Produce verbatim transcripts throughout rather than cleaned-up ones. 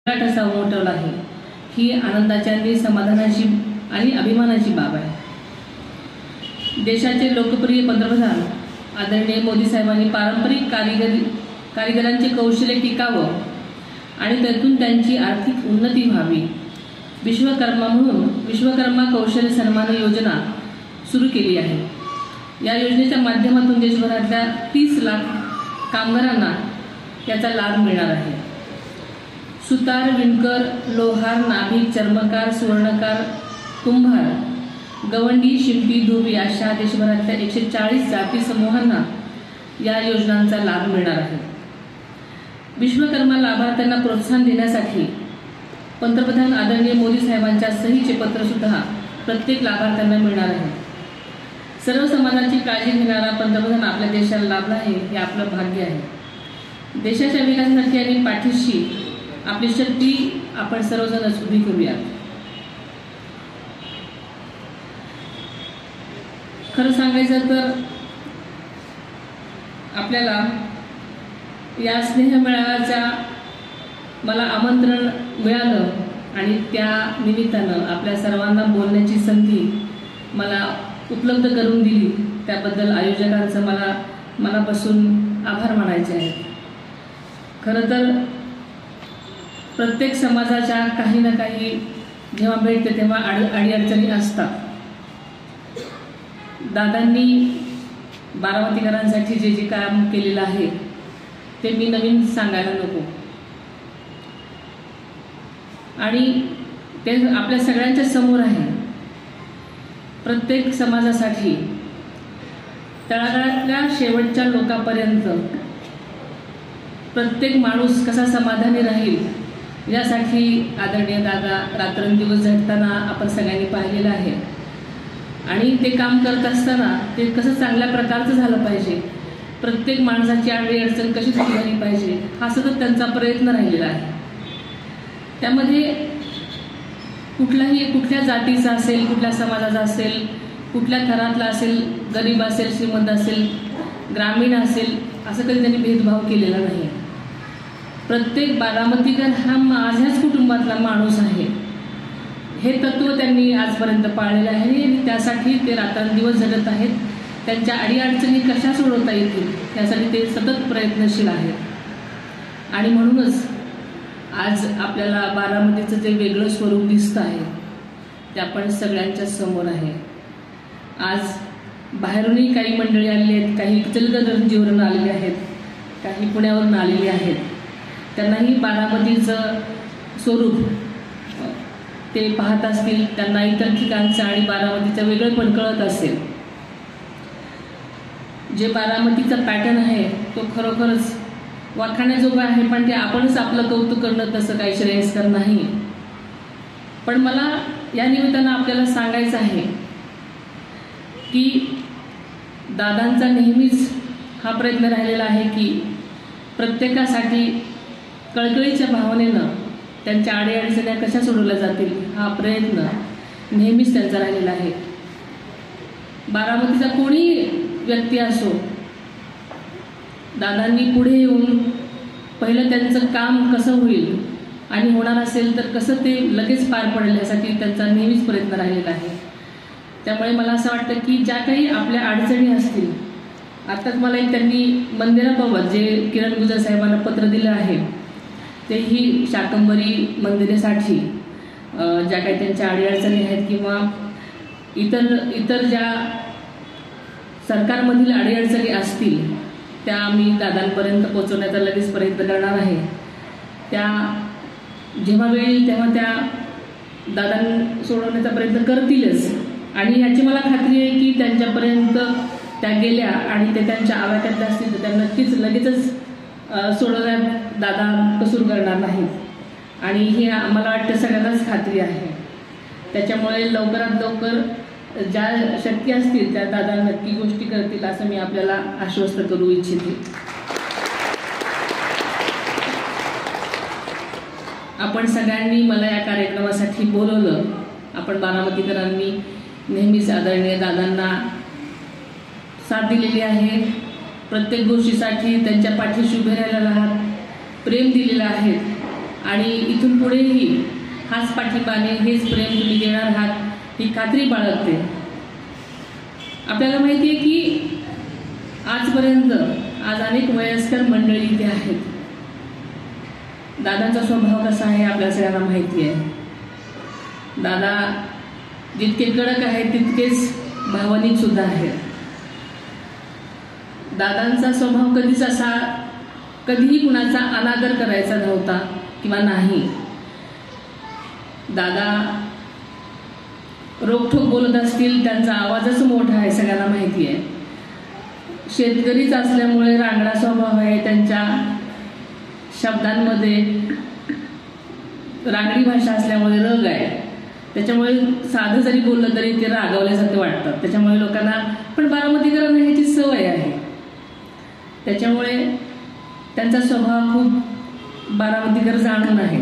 कसा उमटवला आहे ही आनंदाची आणि समाधानाची आणि अभिमानाची बाब आहे। देशाचे लोकप्रिय पंतप्रधान आदरणीय मोदी साहेबांनी पारंपरिक कारिगरी कारिगरांचे कौशल्य टिकावं आणि त्यातून त्यांची आर्थिक उन्नती व्हावी, विश्वकर्मा म्हणून विश्वकर्मा कौशल्य सन्मान योजना सुरू केली आहे। या योजनेच्या माध्यमातून देशभरातल्या तीस लाख कामगारांना याचा लाभ मिळणार आहे। सुतार, विणकर, लोहार, नाभिक, चर्मकार, सुवर्णकार, कुंभार, गवंडी, शिंपी, धोबी अशा देशभरातल्या एकशे चाळीस जाती समूहांना या योजनांचा लाभ मिळणार आहे। विश्वकर्मा लाभार्थ्यांना प्रोत्साहन देण्यासाठी पंतप्रधान आदरणीय मोदी साहेबांच्या सहीचे पत्र सुद्धा प्रत्येक लाभार्थ्यांना मिळणार आहे। सर्व समाजाची काळजी घेणारा पंतप्रधान आपल्या देशाला लाभला आहे हे आपलं भाग्य आहे। देशाच्या विकासासाठी आणि पाठीशी आपली शक्ती आपण सर्वजण उभी करूया। खरं सांगायचं तर आपल्याला या स्नेहमेळाव्याच्या मला आमंत्रण मिळालं आणि त्या निमित्तानं आपल्या सर्वांना बोलण्याची संधी मला उपलब्ध करून दिली त्याबद्दल आयोजकांचं मला मनापासून आभार मानायचे आहेत। खरं तर प्रत्येक समाजाच्या काही ना काही जेव्हा भेटते तेव्हा अडी अडीअडचणी असतात। दादांनी बारामतीकरांसाठी जे जे काम केलेलं आहे ते मी नवीन सांगायला नको आणि ते आपल्या सगळ्यांच्या समोर आहे। प्रत्येक समाजासाठी तळागाळातल्या शेवटच्या लोकांपर्यंत प्रत्येक माणूस कसा समाधानी राहील यासाठी आदरणीय दादा रात्रंदिवस झटताना आपण सगळ्यांनी पाहिलेलं आहे आणि ते काम करत असताना ते कसं चांगल्या प्रकारचं झालं पाहिजे, प्रत्येक माणसाची आडी अडचण कशी दूर झाली पाहिजे हा सतत त्यांचा प्रयत्न राहिलेला आहे। त्यामध्ये कुठलाही कुठल्या जातीचा असेल, कुठल्या समाजाचा असेल, कुठल्या थरातला असेल, गरीब असेल, श्रीमंत असेल, ग्रामीण असेल असं कधी त्यांनी भेदभाव केलेला नाही। प्रत्येक बारामतीकर हा माझ्याच कुटुंबातला माणूस आहे हे तत्व त्यांनी आजपर्यंत पाळलेलं आहे आणि त्यासाठी ते रात्रंदिवस झटत आहेत। त्यांच्या अडीअडचणी कशा सोडवता येतील यासाठी ते सतत प्रयत्नशील आहेत आणि म्हणूनच आज आपल्याला बारामतीचं जे वेगळं स्वरूप दिसतं आहे ते आपण सगळ्यांच्या समोर आहे। आज बाहेरूनही काही मंडळी आलेली आहेत, काही इचलकरंजीवरून आलेले आहेत, काही पुण्यावरून आलेले आहेत। त्यांनाही बारामतीचं स्वरूप ते पाहत असतील, त्यांना इतर ठिकाणचं आणि बारामतीचं वेगळेपण कळत असेल। जे बारामतीचा पॅटर्न आहे तो खरोखरच वाखाण्याजोगा आहे, पण ते आपणच आपलं कौतुक करणं तसं काही श्रेयस्कर नाही। पण मला या निमित्तानं आपल्याला सांगायचं आहे की दादांचा नेहमीच हा प्रयत्न राहिलेला आहे की प्रत्येकासाठी कळकळीच्या भावनेनं त्यांच्या अडीअडचण्या कशा सोडवल्या जातील हा प्रयत्न नेहमीच त्यांचा राहिलेला आहे। बारामतीचा कोणी व्यक्ती असो, दादांनी पुढे येऊन पहिलं त्यांचं काम कसं होईल आणि होणार असेल तर कसं ते लगेच पार पडेल यासाठी त्यांचा नेहमीच प्रयत्न राहिलेला आहे। त्यामुळे मला असं वाटतं की ज्या काही आपल्या अडचणी असतील, आत्ताच मला एक त्यांनी मंदिराबाबत जे किरण गुजर साहेबांना पत्र दिलं आहे तेही शाकंभरी मंदिरासाठी ज्या काही त्यांच्या अडीअडचणी आहेत किंवा इतर इतर ज्या सरकारमधील अडीअडचणी असतील त्या मी दादांपर्यंत पोहोचवण्याचा लगेच प्रयत्न करणार आहे। त्या जेव्हा वेळ येईल तेव्हा त्या दादां सोडवण्याचा प्रयत्न करतीलच आणि याची मला खात्री आहे की त्यांच्यापर्यंत त्या गेल्या आणि ते त्यांच्या आवाक्यातल्या असतील तर त्या नक्कीच लगेचच सोडवण्यात दादा कसूर करणार नाहीत आणि ही मला वाटतं सगळ्यांनाच खात्री आहे। त्याच्यामुळे लवकरात लवकर ज्या शक्य असतील त्या दादा नक्की गोष्टी करतील असं मी आपल्याला आश्वस्त करू इच्छिते। आपण सगळ्यांनी मला या कार्यक्रमासाठी बोलवलं। आपण बारामतीकरांनी नेहमीच आदरणीय दादांना साथ दिलेली आहे, प्रत्येक गोष्टीसाठी त्यांच्या पाठीशी उभे राहिलेला आहात, प्रेम दिलेलं आहे आणि इथून पुढेही हाच पाठिंबाने हेच प्रेम तुम्ही देणार आहात ही खात्री बाळगते. आपल्याला माहिती आहे की आजपर्यंत आज अनेक वयस्कर मंडळी इथे आहेत. दादांचा स्वभाव कसा आहे आपल्या सगळ्यांना माहिती आहे. दादा जितके कडक आहेत तितकेच भावनिक सुद्धा आहेत. दादांचा स्वभाव कधीच असा कधीही कुणाचा अनादर करायचा नव्हता किंवा नाही. दादा रोखठोक बोलत असतील, त्यांचा आवाजच मोठा आहे, सगळ्यांना माहिती आहे. शेतकरीच असल्यामुळे रांगडा स्वभाव आहे, त्यांच्या शब्दांमध्ये रांगडी भाषा असल्यामुळे रग आहे. त्याच्यामुळे साधं जरी बोललं तरी ते रागावल्यासारखे वाटतात. त्याच्यामुळे लोकांना पण बारामतीकरांना ह्याची सवय आहे. त्याच्यामुळे त्यांचा स्वभाव खूप बारामतीकर जाणून आहे.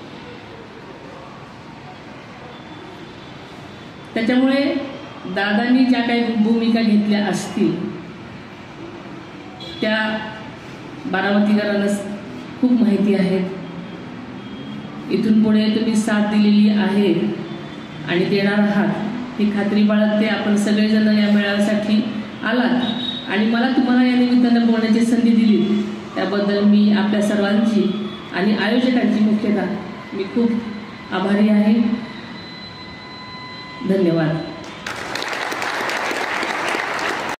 त्याच्यामुळे दादांनी ज्या काही भूमिका घेतल्या असतील त्या बारामतीकरांना खूप माहिती आहेत. इथून पुढे तुम्ही साथ दिलेली आहे आणि देणार आहात ही खात्री बाळगते. आपण सगळेजण या मेळाव्यासाठी आलात आणि मला तुम्हाला या निमित्तानं बोलण्याची संधी दिली त्याबद्दल मी आपल्या सर्वांची आणि आयोजकांची मुख्यतः मी खूप आभारी आहे. धन्यवाद.